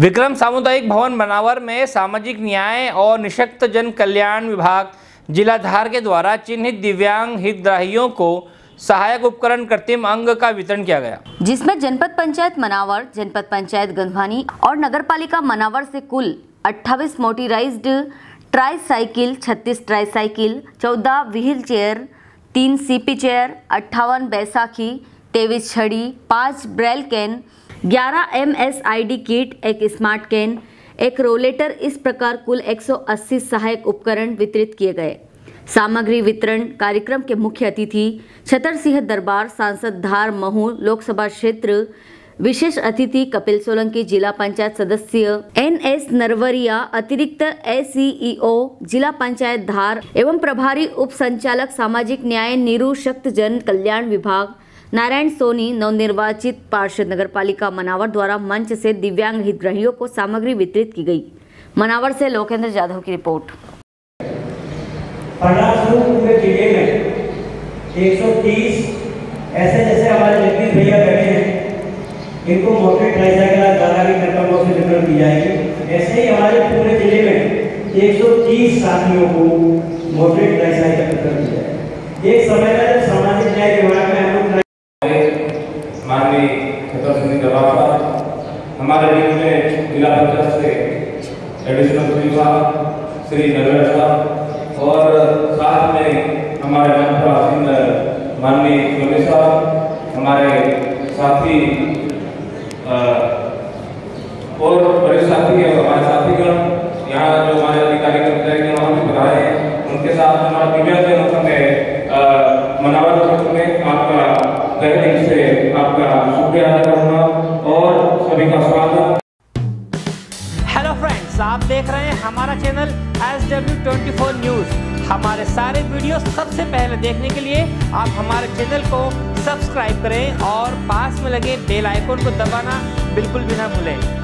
विक्रम सामुदायिक भवन मनावर में सामाजिक न्याय और निःशक्त जन कल्याण विभाग जिला धार के द्वारा चिन्हित दिव्यांग हितग्राहियों को सहायक उपकरण कृत्रिम अंग का वितरण किया गया, जिसमें जनपद पंचायत मनावर, जनपद पंचायत गंधवानी और नगरपालिका मनावर से कुल 28 motorised tricycle, 36 tricycle, 14 wheel chair, 3 CP chair, 58 बैसाखी, 23 छड़ी, 5 ब्रेल कैन, 11 MSID किट, एक स्मार्ट कैन, एक रोलेटर, इस प्रकार कुल 180 सहायक उपकरण वितरित किए गए। सामग्री वितरण कार्यक्रम के मुख्य अतिथि छतर सिंह दरबार, सांसद धार महू लोकसभा क्षेत्र, विशेष अतिथि कपिल सोलंकी, जिला पंचायत सदस्य NS नरवरिया, अतिरिक्त SEO जिला पंचायत धार एवं प्रभारी उप संचालक सामाजिक न्याय निःशक्त जन कल्याण विभाग नारायण सोनी, नवनिर्वाचित पार्षद नगरपालिका मनावर द्वारा मंच से दिव्यांग हितग्राहियों को सामग्री वितरित की गई। मनावर से लोकेंद्र जाधव की रिपोर्ट। पूरे जिले में 130 ऐसे जैसे हमारे जगदीश भैया बैठे हैं, इनको मोटर ट्राईसाइकिल दादा की कर्तव्यों से वितरण की जाएगी। ऐसे ही हमारे पूरे जिले में 130 साथियों को मोटर ट्राईसाइकिल वितरण की जाएगी। एक समय था जब सामाजिक न्याय विभाग में हम लोग माननीय छतर सिंह दरबार साहब, हमारे टीम में जिला पंचायत से एडिशनल सचिव साहब श्री नरवर साहब और साथ में हमारे मंत्री माननीय सोनी साहब, हमारे साथी और बड़े साथी और हमारे साथीगण, यहाँ जो हमारे अधिकारी कर्मचारी वहाँ पे बताए हैं, उनके साथ हमारा दिव्यांग में मनावर क्षेत्र में आपका तहे दिल से आपका शुक्रिया अदा करूँगा और सभी का स्वागत। हेलो फ्रेंड्स, आप देख रहे हैं हमारा चैनल SW24 न्यूज़। हमारे सारे वीडियो सबसे पहले देखने के लिए आप हमारे चैनल को सब्सक्राइब करें और पास में लगे बेल आइकन को दबाना बिल्कुल भी ना भूलें।